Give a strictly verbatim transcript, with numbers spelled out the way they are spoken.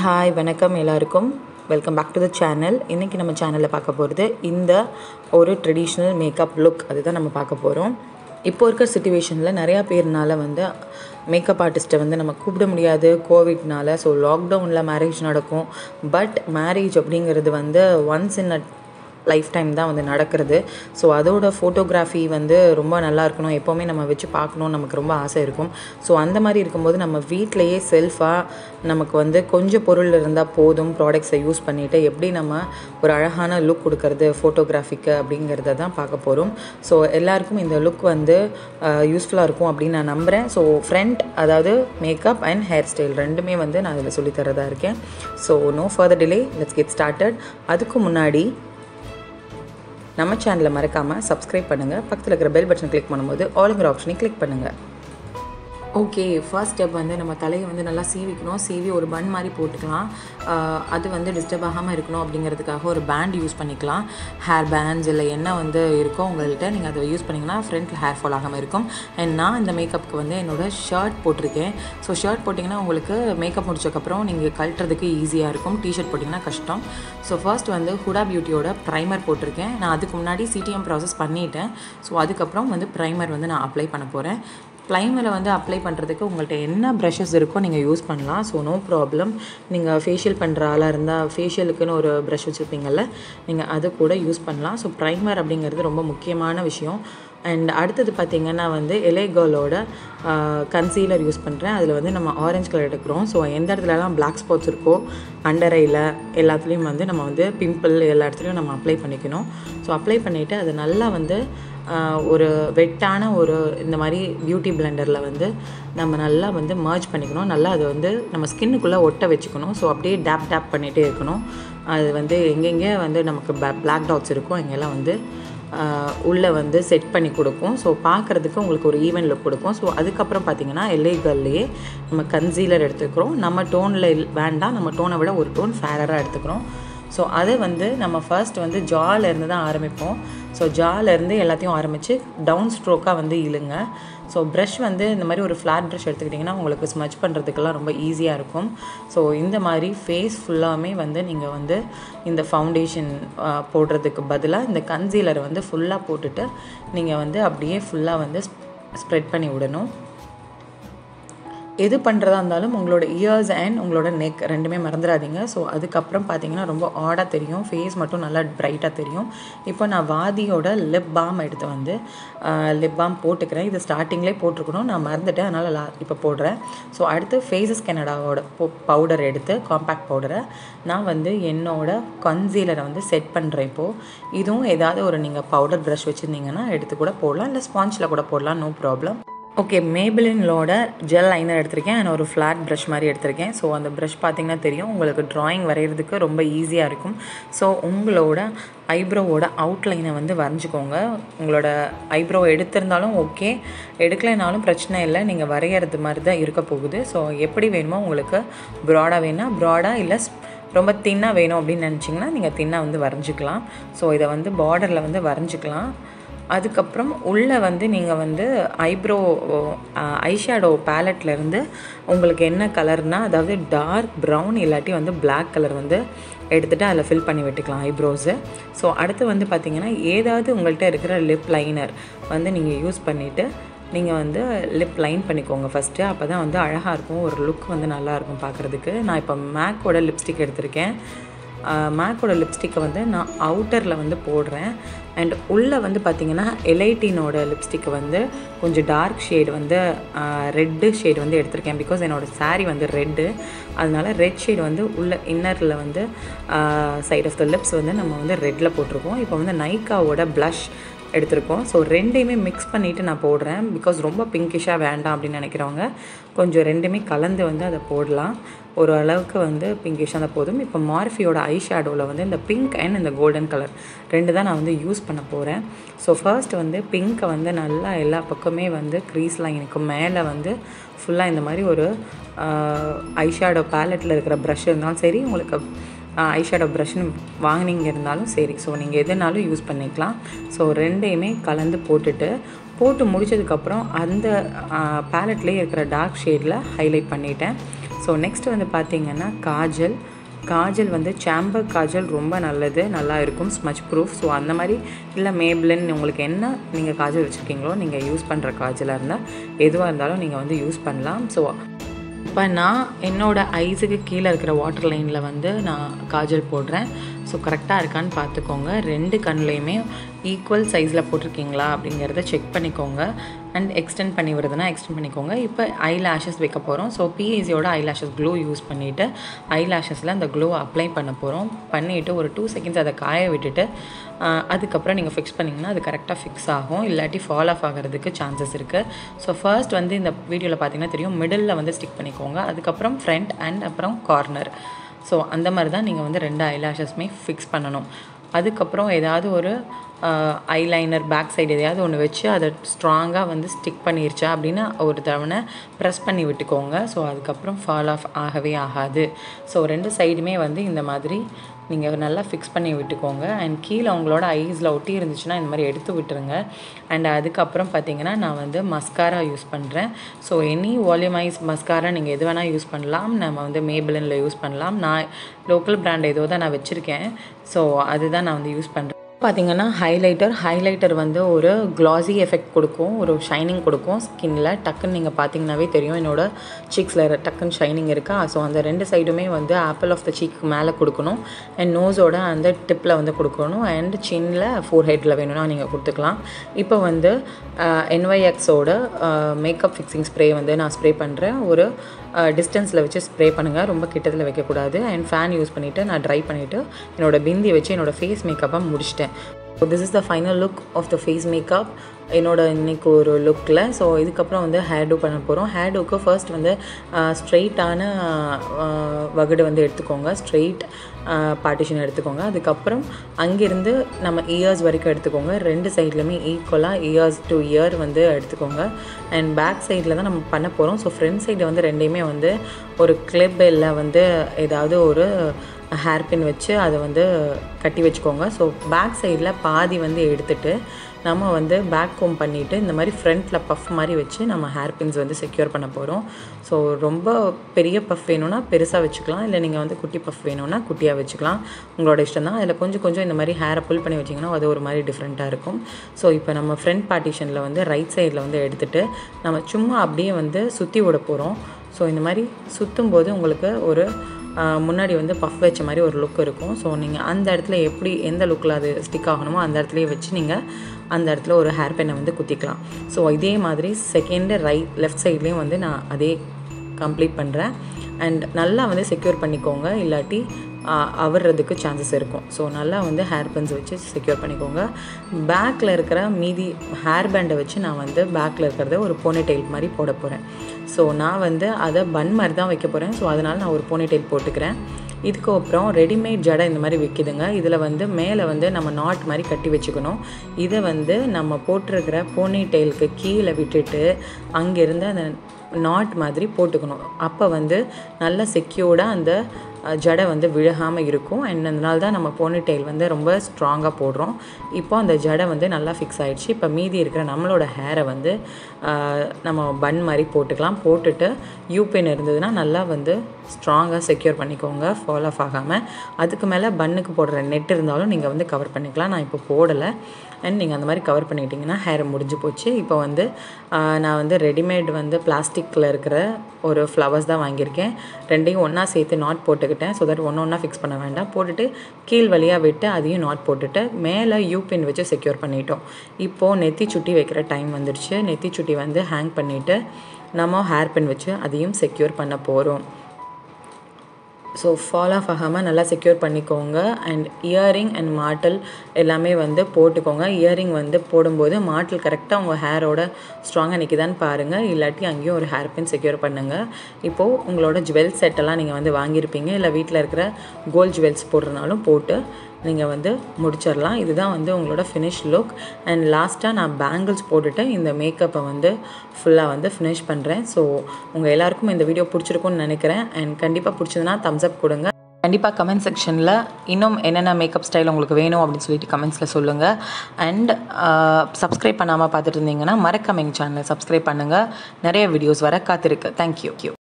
Hi வணக்கம் எல்லாருக்கும். Welcome back to the channel. இன்றைக்கி நம்ம சேனலில் பார்க்க போகிறது இந்த ஒரு ட்ரெடிஷ்னல் மேக்கப் லுக் அதுதான் நம்ம பார்க்க போகிறோம். இப்போ இருக்கிற சிச்சுவேஷனில் நிறையா பேர்னால வந்து மேக்கப் ஆர்டிஸ்ட்டை வந்து நம்ம கூப்பிட முடியாது கோவிட்னால. ஸோ லாக்டவுனில் மேரேஜ் நடக்கும். பட் மேரேஜ் அப்படிங்கிறது வந்து once in a life time தான் வந்து நடக்கிறது. ஸோ அதோட ஃபோட்டோகிராஃபி வந்து ரொம்ப நல்லா இருக்கணும், எப்போவுமே நம்ம வச்சு பார்க்கணுன்னு நமக்கு ரொம்ப ஆசை இருக்கும். ஸோ அந்த மாதிரி இருக்கும்போது நம்ம வீட்டிலையே செல்ஃபாக நமக்கு வந்து கொஞ்சம் பொருள் இருந்தால் போதும், ப்ராடக்ட்ஸை யூஸ் பண்ணிவிட்டு எப்படி நம்ம ஒரு அழகான லுக் கொடுக்கறது ஃபோட்டோகிராஃபிக்கு அப்படிங்கிறத தான் பார்க்க போகிறோம். ஸோ எல்லாருக்கும் இந்த லுக் வந்து யூஸ்ஃபுல்லாக இருக்கும் அப்படின்னு நான் நம்புகிறேன். ஸோ ஃப்ரண்ட் அதாவது மேக்கப் அண்ட் ஹேர் ஸ்டைல் ரெண்டுமே வந்து நான் இதில் சொல்லித்தரதாக இருக்கேன். So no further delay, let's get started. அதுக்கு முன்னாடி நம்ம சேனலை மறக்காமல் சப்ஸ்கிரைப் பண்ணுங்கள். பக்கத்தில் இருக்கிற பெல் பட்டன் கிளிக் பண்ணும்போது ஆளுங்கிற ஆப்ஷனை கிளிக் பண்ணுங்கள். ஓகே, ஃபர்ஸ்ட் ஸ்டெப் வந்து நம்ம தலையை வந்து நல்லா சீவிக்கணும். சீவி ஒரு பன் மாதிரி போட்டுக்கலாம். அது வந்து டிஸ்டர்ப் ஆகாமல் இருக்கணும் அப்படிங்கிறதுக்காக ஒரு பேண்ட் யூஸ் பண்ணிக்கலாம். ஹேர் பேண்ட்ஸ் இல்லை என்ன வந்து இருக்கோ உங்கள்கிட்ட நீங்கள் அதை யூஸ் பண்ணிங்கன்னா ஃப்ரண்ட்டில் ஹேர் ஃபால் ஆகாமல் இருக்கும். அண்ட் நான் இந்த மேக்கப்புக்கு வந்து என்னோடய ஷர்ட் போட்டிருக்கேன். ஸோ ஷர்ட் போட்டிங்கன்னா உங்களுக்கு மேக்கப் முடிச்சதுக்கப்புறம் நீங்கள் கழட்டுறதுக்கு ஈஸியாக இருக்கும். டிஷர்ட் போட்டிங்கன்னா கஷ்டம். ஸோ ஃபர்ஸ்ட் வந்து ஹுடா பியூட்டியோட ப்ரைமர் போட்டிருக்கேன். நான் அதுக்கு முன்னாடி சிடிஎம் ப்ராசஸ் பண்ணிவிட்டேன். ஸோ அதுக்கப்புறம் வந்து ப்ரைமர் வந்து நான் அப்ளை பண்ண போகிறேன். ப்ரைமரை வந்து அப்ளை பண்ணுறதுக்கு உங்கள்கிட்ட என்ன ப்ரஷஸ் இருக்கோ நீங்கள் யூஸ் பண்ணலாம். So no problem. நீங்கள் ஃபேஷியல் பண்ணுற ஆளாக இருந்தால் ஃபேஷியலுக்குன்னு ஒரு ப்ரஷ் வச்சுருப்பீங்கள்ல, நீங்கள் அது கூட யூஸ் பண்ணலாம். ஸோ ப்ரைமர் அப்படிங்கிறது ரொம்ப முக்கியமான விஷயம். அண்ட் அடுத்தது பார்த்திங்கன்னா வந்து எலே கேர்ளோட கன்சீலர் யூஸ் பண்ணுறேன். அதில் வந்து நம்ம ஆரஞ்சு கலர் எடுக்கிறோம். ஸோ எந்த இடத்துலலாம் பிளாக் ஸ்பாட்ஸ் இருக்கோ அண்டர் ஐயில் எல்லாத்துலேயும் வந்து நம்ம வந்து பிம்பிள் எல்லா இடத்துலையும் நம்ம அப்ளை பண்ணிக்கணும். ஸோ அப்ளை பண்ணிவிட்டு அதை நல்லா வந்து ஒரு வெட்டான ஒரு இந்த மாதிரி பியூட்டி பிளெண்டரில் வந்து நம்ம நல்லா வந்து மர்ஜ் பண்ணிக்கணும். நல்லா அதை வந்து நம்ம ஸ்கின்னுக்குள்ளே ஒட்ட வச்சுக்கணும். ஸோ அப்படியே டேப் டேப் பண்ணிகிட்டே இருக்கணும். அது வந்து எங்கெங்கே வந்து நமக்கு பிளாக் டாட்ஸ் இருக்கும் அங்கெல்லாம் வந்து உள்ளே வந்து செட் பண்ணி கொடுக்கும். ஸோ பார்க்குறதுக்கு உங்களுக்கு ஒரு ஈவன் லுக் கொடுக்கும். ஸோ அதுக்கப்புறம் பார்த்திங்கன்னா எல்ஏ கேர்ள்லேயே நம்ம கன்சீலர் எடுத்துக்கிறோம். நம்ம டோனில் வேண்டாம், நம்ம டோனை விட ஒரு டோன் ஃபேரராக எடுத்துக்கிறோம். ஸோ அதை வந்து நம்ம ஃபர்ஸ்ட் வந்து ஜாலேருந்து தான் ஆரம்பிப்போம். ஸோ ஜாலேருந்து எல்லாத்தையும் ஆரம்பித்து டவுன் ஸ்ட்ரோக்காக வந்து இழுங்க. ஸோ ப்ரஷ் வந்து இந்த மாதிரி ஒரு ஃப்ளாட் ப்ரஷ் எடுத்துக்கிட்டிங்கன்னா உங்களுக்கு ஸ்மச் பண்ணுறதுக்கெல்லாம் ரொம்ப ஈஸியாக இருக்கும். ஸோ இந்த மாதிரி ஃபேஸ் ஃபுல்லாமே வந்து நீங்கள் வந்து இந்த ஃபவுண்டேஷன் போடுறதுக்கு பதிலாக இந்த கன்சீலரை வந்து ஃபுல்லாக போட்டுட்டு நீங்கள் வந்து அப்படியே ஃபுல்லாக வந்து ஸ்ப்ரெட் பண்ணி விடணும். எது பண்ணுறதா இருந்தாலும் உங்களோட இயர்ஸ் அண்ட் உங்களோட நெக் ரெண்டுமே மறந்துடாதீங்க. ஸோ அதுக்கப்புறம் பார்த்தீங்கன்னா ரொம்ப ஆடாக தெரியும், ஃபேஸ் மட்டும் நல்லா பிரைட்டாக தெரியும். இப்போ நான் வாதியோட லிப் பாம் எடுத்து வந்து லிப் பாம் போட்டுக்கிறேன். இது ஸ்டார்டிங்லேயே போட்டிருக்கணும், நான் மறந்துட்டேன், அதனால் லா இப்போ போடுறேன். ஸோ அடுத்து ஃபேஸஸ் கனடாவோட பவுடர் எடுத்து காம்பேக்ட் பவுடரை நான் வந்து என்னோட கன்சீலரை வந்து செட் பண்ணுறேன். இப்போது இதுவும் ஏதாவது ஒரு நீங்கள் பவுடர் ப்ரஷ் வச்சுருந்தீங்கன்னா எடுத்து கூட போடலாம், இல்லை ஸ்பாஞ்சில் கூட போடலாம், நோ ப்ராப்ளம். ஓகே, மேபிளினோட ஜெல் லைனர் எடுத்திருக்கேன். நான் ஒரு ஃப்ளாட் ப்ரஷ் மாதிரி எடுத்திருக்கேன். ஸோ அந்த ப்ரஷ் பார்த்திங்கன்னா தெரியும் உங்களுக்கு ட்ராயிங் வரைகிறதுக்கு ரொம்ப ஈஸியாக இருக்கும். ஸோ உங்களோட ஐப்ரோவோட அவுட்லைனை வந்து வரைஞ்சிக்கோங்க. உங்களோட ஐப்ரோ எடுத்திருந்தாலும் ஓகே, எடுக்கலைனாலும் பிரச்சனை இல்லை, நீங்கள் வரைகிறது மாதிரி தான் இருக்க போகுது. ஸோ எப்படி வேணுமோ உங்களுக்கு ப்ராடாக வேணால் ப்ராடாக, இல்லை ரொம்ப தின்னாக வேணும் அப்படின்னு நினச்சிங்கன்னா நீங்கள் தின்னாக வந்து வரைஞ்சிக்கலாம். ஸோ இதை வந்து பார்டரில் வந்து வரைஞ்சிக்கலாம். அதுக்கப்புறம் உள்ளே வந்து நீங்கள் வந்து ஐப்ரோ ஐஷேடோ பேலட்லேருந்து உங்களுக்கு என்ன கலர்னால், அதாவது டார்க் ப்ரௌன் இல்லாட்டி வந்து பிளாக் கலர் வந்து எடுத்துகிட்டு அதில் ஃபில் பண்ணி விட்டுக்கலாம் ஐப்ரோஸு. ஸோ அடுத்து வந்து பார்த்திங்கன்னா ஏதாவது உங்கள்கிட்ட இருக்கிற லிப் லைனர் வந்து நீங்கள் யூஸ் பண்ணிவிட்டு நீங்கள் வந்து லிப் லைன் பண்ணிக்கோங்க ஃபஸ்ட்டு. அப்போ தான் வந்து அழகாக இருக்கும், ஒரு லுக் வந்து நல்லாயிருக்கும் பார்க்குறதுக்கு. நான் இப்போ மேக்கோட லிப்ஸ்டிக் எடுத்திருக்கேன். மேக்கோட லிப்ஸ்டிக்கை வந்து நான் அவுட்டரில் வந்து போடுறேன். அண்ட் உள்ளே வந்து பார்த்திங்கன்னா எலைட்டினோட லிப்ஸ்டிக்கை வந்து கொஞ்சம் டார்க் ஷேடு வந்து ரெட்டு ஷேடு வந்து எடுத்திருக்கேன். பிகாஸ் என்னோடய சாரீ வந்து ரெட்டு, அதனால ரெட் ஷேடு வந்து உள்ள இன்னரில் வந்து சைட் ஆஃப் த லிப்ஸ் வந்து நம்ம வந்து ரெட்டில் போட்டிருக்கோம். இப்போ வந்து நைக்காவோட ப்ளஷ் எடுத்திருக்கோம். ஸோ ரெண்டையுமே மிக்ஸ் பண்ணிவிட்டு நான் போடுறேன். பிகாஸ் ரொம்ப பிங்கிஷாக வேண்டாம் அப்படின்னு நினைக்கிறவங்க கொஞ்சம் ரெண்டுமே கலந்து வந்து அதை போடலாம். ஒரு அளவுக்கு வந்து பிங்கிஷாக தான் போதும். இப்போ மார்ஃபியோட ஐ ஷேடோவில் வந்து இந்த பிங்க் அண்ட் இந்த கோல்டன் கலர் ரெண்டு தான் நான் வந்து யூஸ் பண்ண போகிறேன். ஸோ ஃபர்ஸ்ட் வந்து பிங்க்கை வந்து நல்லா எல்லா பக்கமே வந்து க்ரீஸ் லைனுக்கு மேலே வந்து ஃபுல்லாக இந்த மாதிரி ஒரு ஐ ஷேடோ பேலட்டில் இருக்கிற ப்ரஷ் இருந்தாலும் சரி, உங்களுக்கு ஐஷேடோ ப்ரஷ்னு வாங்கினீங்க இருந்தாலும் சரி, ஸோ நீங்கள் எதுனாலும் யூஸ் பண்ணிக்கலாம். ஸோ ரெண்டையுமே கலந்து போட்டுட்டு போட்டு முடித்ததுக்கப்புறம் அந்த பேலட்லேயே இருக்கிற டார்க் ஷேடில் ஹைலைட் பண்ணிட்டேன். ஸோ நெக்ஸ்ட் வந்து பார்த்திங்கன்னா காஜல். காஜல் வந்து சாம்பர் காஜல் ரொம்ப நல்லது, நல்லா இருக்கும், ஸ்மச் ப்ரூஃப். ஸோ அந்த மாதிரி இல்லை மேப்ளின் உங்களுக்கு என்ன நீங்கள் காஜல் வச்சுருக்கீங்களோ நீங்கள் யூஸ் பண்ணுற காஜலாக இருந்தால் எதுவாக இருந்தாலும் நீங்கள் வந்து யூஸ் பண்ணலாம். ஸோ இப்போ நான் என்னோடய ஐஸுக்கு கீழே இருக்கிற வாட்டர் லைனில் வந்து நான் காஜல் போடுறேன். ஸோ கரெக்டாக இருக்கான்னு பார்த்துக்கோங்க. ரெண்டு கண்ணுலையுமே ஈக்குவல் சைஸில் போட்டிருக்கீங்களா அப்படிங்கிறத செக் பண்ணிக்கோங்க. அண்ட் எக்ஸ்டெண்ட் பண்ணி வருதுன்னா எக்ஸ்டெண்ட் பண்ணிக்கோங்க. இப்போ ஐ லேஷஸ் வைக்க போகிறோம். ஸோ பிஏசியோட ஐ லேஷஸ் க்ளோ யூஸ் பண்ணிவிட்டு ஐ லேஷஸில் அந்த க்ளோ அப்ளை பண்ண போகிறோம். பண்ணிவிட்டு ஒரு டூ செகண்ட்ஸ் அதை காய விட்டுட்டு அதுக்கப்புறம் நீங்கள் ஃபிக்ஸ் பண்ணிங்கன்னா அது கரெக்டாக ஃபிக்ஸ் ஆகும். இல்லாட்டி ஃபால் ஆஃப் ஆகிறதுக்கு சான்சஸ் இருக்குது. ஸோ ஃபர்ஸ்ட் வந்து இந்த வீடியோவில் பார்த்தீங்கன்னா தெரியும், மிடில் வந்து ஸ்டிக் பண்ணிக்கோங்க. அதுக்கப்புறம் ஃப்ரண்ட் அண்ட் அப்புறம் கார்னர். ஸோ அந்த மாதிரி தான் நீங்கள் வந்து ரெண்டு ஐலாஷஸுமே ஃபிக்ஸ் பண்ணணும். அதுக்கப்புறம் ஏதாவது ஒரு ஐலைனர் பேக் சைடு எதையாவது ஒன்று வச்சு அதை ஸ்ட்ராங்காக வந்து ஸ்டிக் பண்ணிருச்சா அப்படின்னு ஒரு தவணை ப்ரெஸ் பண்ணி விட்டுக்கோங்க. ஸோ அதுக்கப்புறம் ஃபால் ஆஃப் ஆகவே ஆகாது. ஸோ ரெண்டு சைடுமே வந்து இந்த மாதிரி நீங்கள் நல்லா ஃபிக்ஸ் பண்ணி விட்டுக்கோங்க. அண்ட் கீழே உங்களோட ஐஸில் ஒட்டி இருந்துச்சுன்னா இந்த மாதிரி எடுத்து விட்டுருங்க. அண்ட் அதுக்கப்புறம் பார்த்திங்கன்னா நான் வந்து மஸ்காரா யூஸ் பண்ணுறேன். ஸோ எனி வால்யூமைஸ் மஸ்காரா நீங்கள் எது வேணால் யூஸ் பண்ணலாம். நம்ம வந்து மேபிளினில் யூஸ் பண்ணலாம். நான் லோக்கல் பிராண்ட் ஏதோ தான் நான் வச்சுருக்கேன். ஸோ அதுதான் நான் வந்து யூஸ் பண்ணுறேன். பார்த்திங்கன்னா ஹைலைட்டர் ஹைலைட்டர் வந்து ஒரு க்ளாஸி எஃபெக்ட் கொடுக்கும், ஒரு ஷைனிங் கொடுக்கும் ஸ்கின்னில். டக்குன்னு நீங்கள் பார்த்தீங்கன்னாவே தெரியும் என்னோடய சீக்ஸில் டக்குன்னு ஷைனிங் இருக்கா. ஸோ அந்த ரெண்டு சைடுமே வந்து ஆப்பிள் ஆஃப் த சீக்கு மேலே கொடுக்கணும். அண்ட் நோஸோட அந்த டிப்பில் வந்து கொடுக்கணும். அண்ட் சின்னில் ஃபோர் ஹெட்டில் வேணும்னா நீங்கள் கொடுத்துக்கலாம். இப்போ வந்து என்ஒய்எக்ஸோட மேக்கப் ஃபிக்ஸிங் ஸ்ப்ரே வந்து நான் ஸ்ப்ரே பண்ணுறேன். ஒரு டிஸ்டன்ஸில் வச்சு ஸ்ப்ரே பண்ணுங்கள், ரொம்ப கிட்டத்தில் வைக்கக்கூடாது. அண்ட் ஃபேன் யூஸ் பண்ணிவிட்டு நான் ட்ரை பண்ணிவிட்டு என்னோடய பிந்தி வச்சு என்னோடய ஃபேஸ் மேக்கப்பை முடிச்சிட்டேன். So this is the final look of the face makeup என்னோட இன்றைக்கி ஒரு லுக்கில். ஸோ இதுக்கப்புறம் வந்து ஹேர் டூ பண்ண போகிறோம். ஹேர் டூக்கு ஃபர்ஸ்ட் வந்து ஸ்ட்ரெயிட்டான வகுடு வந்து எடுத்துக்கோங்க, ஸ்ட்ரெயிட் பார்ட்டிஷன் எடுத்துக்கோங்க. அதுக்கப்புறம் அங்கேருந்து நம்ம இயர்ஸ் வரைக்கும் எடுத்துக்கோங்க. ரெண்டு சைட்லையுமே ஈக்குவலாக இயர்ஸ் டு இயர் வந்து எடுத்துக்கோங்க. அண்ட் பேக் சைடில் தான் நம்ம பண்ண போகிறோம். ஸோ ஃப்ரண்ட் சைடு வந்து ரெண்டையுமே வந்து ஒரு கிளிப் இல்லை வந்து ஏதாவது ஒரு ஹேர் பின் வச்சு அதை வந்து கட்டி வச்சுக்கோங்க. ஸோ பேக் சைடில் பாதி வந்து எடுத்துகிட்டு நம்ம வந்து பேக் கோம் பண்ணிவிட்டு இந்த மாதிரி ஃப்ரண்ட்டில் பஃப் மாதிரி வச்சு நம்ம ஹேர் பின்ஸ் வந்து செக்யூர் பண்ண போகிறோம். ஸோ ரொம்ப பெரிய பஃப் வேணும்னா பெருசாக வச்சுக்கலாம், இல்லை நீங்கள் வந்து குட்டி பஃப் வேணும்னா குட்டியாக வச்சுக்கலாம், உங்களோட இஷ்டம் தான். அதில் கொஞ்சம் கொஞ்சம் இந்த மாதிரி ஹேரை புல் பண்ணி வச்சிங்கன்னா அது ஒரு மாதிரி டிஃப்ரெண்ட்டாக இருக்கும். ஸோ இப்போ நம்ம ஃப்ரண்ட் பார்ட்டிஷனில் வந்து ரைட் சைடில் வந்து எடுத்துகிட்டு நம்ம சும்மா அப்படியே வந்து சுற்றி விட போகிறோம். ஸோ இந்த மாதிரி சுற்றும் போது உங்களுக்கு ஒரு முன்னாடி வந்து பஃப் வச்ச மாதிரி ஒரு லுக் இருக்கும். ஸோ நீங்கள் அந்த இடத்துல எப்படி எந்த லுக்கில் அது ஸ்டிக் ஆகணுமோ அந்த இடத்துலையே வச்சு நீங்கள் அந்த இடத்துல ஒரு ஹேர் பென்னை வந்து குத்திக்கலாம். ஸோ இதே மாதிரி செகண்டு ரைட் லெஃப்ட் சைட்லேயும் வந்து நான் அதே கம்ப்ளீட் பண்ணுறேன். அண்ட் நல்லா வந்து செக்யூர் பண்ணிக்கோங்க, இல்லாட்டி அவர்றதுக்கு சான்சஸ் இருக்கும். ஸோ நல்லா வந்து ஹேர் பின்ஸ் வச்சு செக்யூர் பண்ணிக்கோங்க. பேக்கில் இருக்கிற மீதி ஹேர் பேண்டை வச்சு நான் வந்து பேக்கில் இருக்கிறத ஒரு போனி டெயில் மாதிரி போட போகிறேன். ஸோ நான் வந்து அதை பன் மாதிரி தான் வைக்க போகிறேன். ஸோ அதனால் நான் ஒரு போனி டெயில் போட்டுக்கிறேன். இதுக்கு அப்புறம் ரெடிமேட் ஜடை இந்த மாதிரி விற்கிதுங்க. இதில் வந்து மேலே வந்து நம்ம நாட் மாதிரி கட்டி வச்சுக்கணும். இதை வந்து நம்ம போட்டிருக்கிற போனி டெயிலுக்கு கீழே விட்டுட்டு அங்கேருந்து அந்த நாட் மாதிரி போட்டுக்கணும். அப்போ வந்து நல்லா செக்யூர்டாக அந்த ஜடை வந்து விழுகாமல் இருக்கும். அண்ட் அதனால தான் நம்ம போனி டெயில் வந்து ரொம்ப ஸ்ட்ராங்காக போடுறோம். இப்போ அந்த ஜடை வந்து நல்லா ஃபிக்ஸ் ஆகிடுச்சு. இப்போ மீதி இருக்கிற நம்மளோட ஹேரை வந்து நம்ம பன் மாதிரி போட்டுக்கலாம். போட்டுட்டு யூபின் இருந்ததுன்னா நல்லா வந்து ஸ்ட்ராங்காக செக்யூர் பண்ணிக்கோங்க, ஃபால் ஆஃப் ஆகாமல். அதுக்கு மேலே பன்னுக்கு போடுற நெட் இருந்தாலும் நீங்கள் வந்து கவர் பண்ணிக்கலாம். நான் இப்போ போடலை. அண்ட் நீங்கள் அந்த மாதிரி கவர் பண்ணிக்கிட்டிங்கன்னா ஹேர் முடிஞ்சு போச்சு. இப்போ வந்து நான் வந்து ரெடிமேட் வந்து பிளாஸ்டிக்கில் இருக்கிற ஒரு ஃப்ளவர்ஸ் தான் வாங்கியிருக்கேன். ரெண்டையும் ஒன்றா சேர்த்து நாட் போட்டுக்கிட்டேன். ஸோ தட் ஒன்று ஒன்றா ஃபிக்ஸ் பண்ண வேண்டாம். போட்டுட்டு கீழ் வழியாக விட்டு அதையும் நாட் போட்டுட்டு மேலே யூபின் வச்சு செக்யூர் பண்ணிட்டோம். இப்போது நெத்தி சுட்டி வைக்கிற டைம் வந்துடுச்சு. நெத்தி சுட்டி வந்து ஹேங் பண்ணிவிட்டு நம்ம ஹேர் பின் வச்சு அதையும் செக்யூர் பண்ண போகிறோம். ஸோ ஃபால் ஆஃப் ஆகாமல் நல்லா செக்யூர் பண்ணிக்கோங்க. அண்ட் இயரிங் அண்ட் மாட்டல் எல்லாமே வந்து போட்டுக்கோங்க. இயரிங் வந்து போடும்போது மாட்டல் கரெக்டாக உங்கள் ஹேரோட ஸ்ட்ராங்காக நிற்கிதான்னு பாருங்கள், இல்லாட்டி அங்கேயும் ஒரு ஹேர் பின் செக்யூர் பண்ணுங்கள். இப்போது உங்களோட ஜுவல் செட்டெல்லாம் நீங்கள் வந்து வாங்கியிருப்பீங்க, இல்லை வீட்டில் இருக்கிற கோல்ட் ஜுவல்ஸ் போடுறதுனாலும் போட்டு நீங்கள் வந்து முடிச்சிடலாம். இதுதான் வந்து உங்களோட ஃபினிஷ் லுக். அண்ட் லாஸ்ட்டாக நான் பேங்கிள்ஸ் போட்டுட்டு இந்த மேக்கப்பை வந்து ஃபுல்லாக வந்து ஃபினிஷ் பண்ணுறேன். ஸோ உங்கள் எல்லாருக்கும் இந்த வீடியோ பிடிச்சிருக்கும்னு நினைக்கிறேன். அண்ட் கண்டிப்பாக பிடிச்சதுன்னா தம்ஸ் அப் கொடுங்க. கண்டிப்பாக கமெண்ட் செக்ஷனில் இன்னும் என்னென்ன மேக்கப் ஸ்டைல் உங்களுக்கு வேணும் அப்படின்னு சொல்லிட்டு கமெண்ட்ஸில் சொல்லுங்கள். அண்ட் சப்ஸ்கிரைப் பண்ணாமல் பார்த்துட்டு இருந்தீங்கன்னா மறக்காம எங்கள் சேனலை சப்ஸ்கிரைப் பண்ணுங்கள். நிறைய வீடியோஸ் வர காத்திருக்கு. தேங்க்யூ.